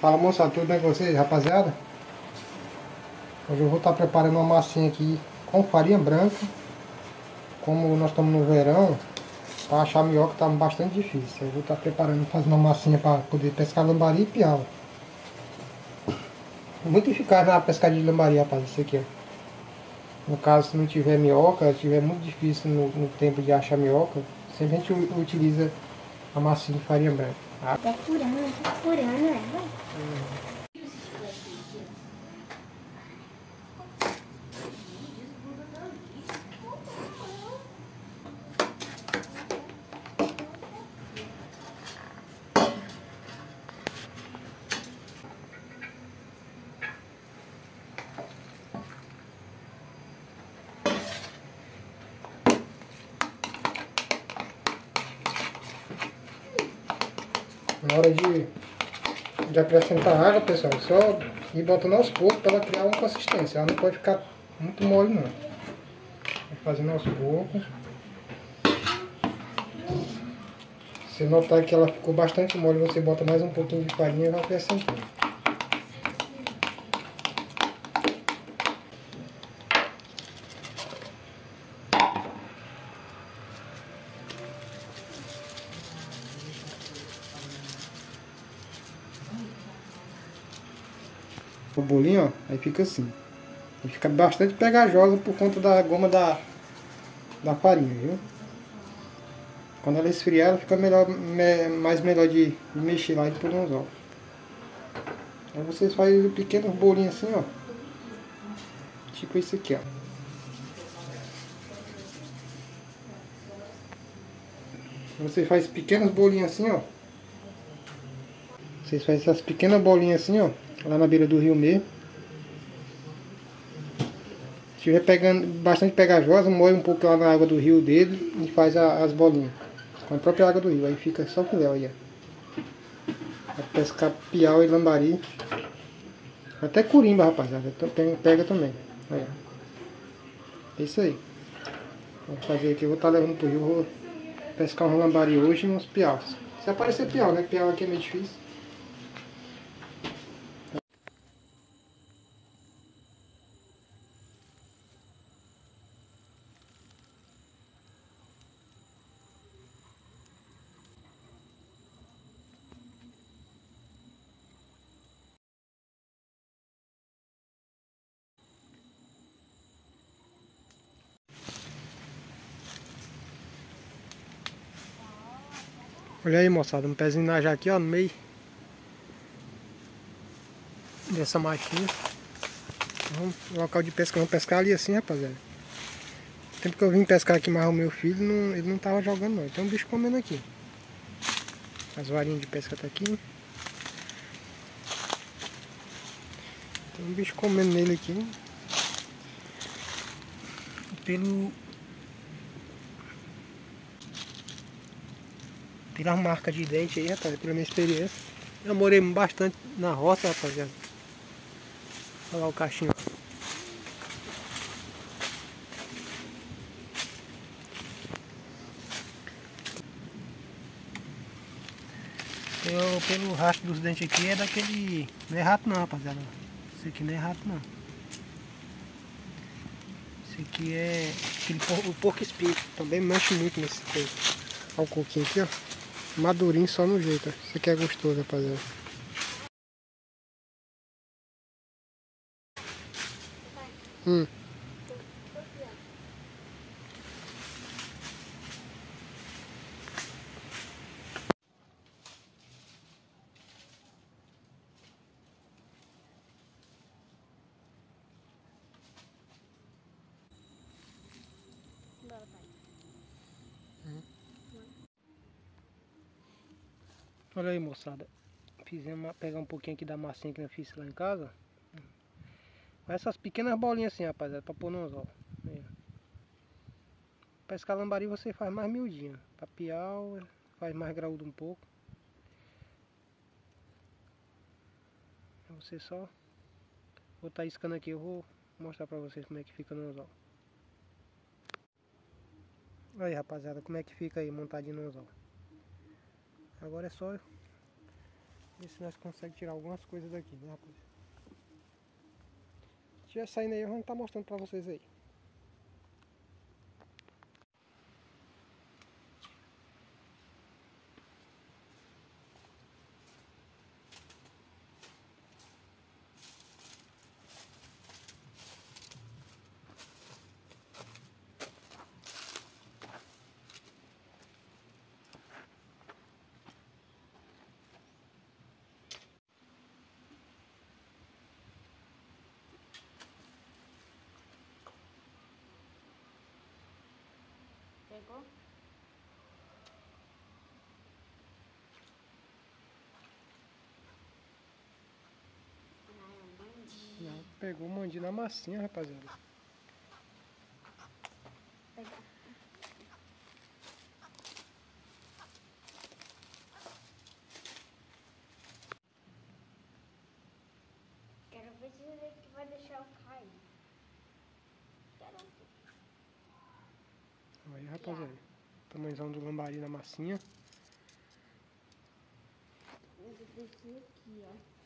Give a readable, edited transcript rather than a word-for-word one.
Fala moçada, tudo bem com vocês, rapaziada? Hoje eu vou estar preparando uma massinha aqui com farinha branca. Como nós estamos no verão, para achar minhoca tá bastante difícil. Eu vou estar preparando, fazendo uma massinha para poder pescar lambari e piau. Muito eficaz na pescadinha de lambari, rapaz, isso aqui, ó. No caso, se não tiver minhoca, estiver muito difícil no tempo de achar minhoca, sempre a gente utiliza a massinha de farinha branca. Tá furando ela. Na hora de acrescentar água, pessoal, só ir botando aos poucos para ela criar uma consistência. Ela não pode ficar muito mole, não. Vai fazendo aos poucos. Se notar que ela ficou bastante mole, você bota mais um pouquinho de farinha e vai acrescentando. O bolinho, ó, aí fica assim. E fica bastante pegajosa por conta da goma da farinha, viu? Quando ela esfriar, ela fica mais melhor de mexer lá e pôr nos ovos. Aí vocês fazem pequenos bolinhos assim, ó. Tipo esse aqui, ó. Você faz pequenos bolinhos assim, ó. Vocês fazem essas pequenas bolinhas assim, ó. Lá na beira do rio mesmo. Se estiver pegando bastante pegajosa, moe um pouco lá na água do rio dele e faz as bolinhas. Com a própria água do rio. Aí fica só filé, aí, ó. Vai pescar piau e lambari. Até curimba, rapaziada. Pega também. Aí, ó. É isso aí. Vou fazer aqui. Eu vou estar levando pro rio. Vou pescar um lambari hoje e uns piaus. Se aparecer piau, né? Piau aqui é meio difícil. Olha aí, moçada, um pezinho de najá aqui, ó, no meio dessa machinha. Local de pesca, vamos pescar ali assim, rapaziada. O tempo que eu vim pescar aqui mais o meu filho, ele não tava jogando não. Tem um bicho comendo aqui. As varinhas de pesca tá aqui. Tem um bicho comendo nele aqui. Pelas marcas de dente aí, rapaziada, pela minha experiência. Eu morei bastante na roça, rapaziada. Olha lá o cachinho. Pelo rastro dos dentes aqui é daquele... Não é rato não, rapaziada. Esse aqui não é rato não. Esse aqui é o porco espírito. Também mexe muito nesse coisa. Olha o coquinho aqui, ó. Madurinho só no jeito, ó. Isso aqui é gostoso, rapaziada. Olha aí, moçada. Fizemos pegar um pouquinho aqui da massinha que eu fiz lá em casa. Com essas pequenas bolinhas assim, rapaziada, pra pôr no anzol. Aí, pescar lambari você faz mais miudinho. Pra piau, faz mais graúdo um pouco. Você só... Vou estar iscando aqui, eu vou mostrar pra vocês como é que fica no anzol. Aí, rapaziada, como é que fica aí montadinho no anzol. Agora é só Ver se nós conseguimos tirar algumas coisas daqui, né, rapaz? Se estiver saindo aí, eu vou estar mostrando pra vocês aí. Pegou? Ah, mandinho. Não, pegou o mandinho na massinha, rapaziada. Pegar. Quero ver se ele vai deixar eu cair. Quero ver. Aí, rapaziada. Tamanhozão do lambari na massinha. Eu vou descer aqui, ó.